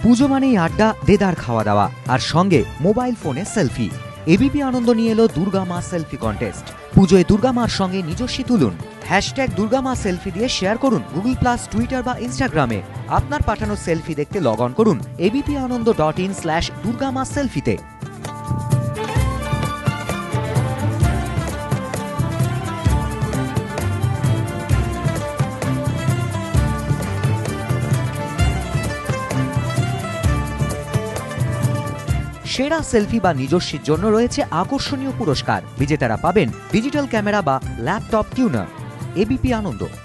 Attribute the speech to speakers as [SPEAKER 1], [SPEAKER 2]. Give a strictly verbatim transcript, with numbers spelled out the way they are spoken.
[SPEAKER 1] পুজো মানেই আড্ডা, দেদার খাওয়া দাওয়া আর সঙ্গে মোবাইল ফোনে সেলফি। এবিপি আনন্দ নিয়ে এলো দুর্গা মা সেলফি কন্টেস্ট। পুজোয় দুর্গা মার সঙ্গে নিজস্বী তুলুন। হ্যাশট্যাগ দুর্গা মা সেলফি দিয়ে শেয়ার করুন গুগল প্লাস, টুইটার বা ইনস্টাগ্রামে। আপনার পাঠানো সেলফি দেখতে লগ অন করুন ABP Ananda dot in slash Durga মা সেলফিতে। সেরা সেলফি বা নিজস্বীর জন্য রয়েছে আকর্ষণীয় পুরস্কার। বিজেতারা পাবেন ডিজিটাল ক্যামেরা বা ল্যাপটপ টিউনার। এবিপি আনন্দ।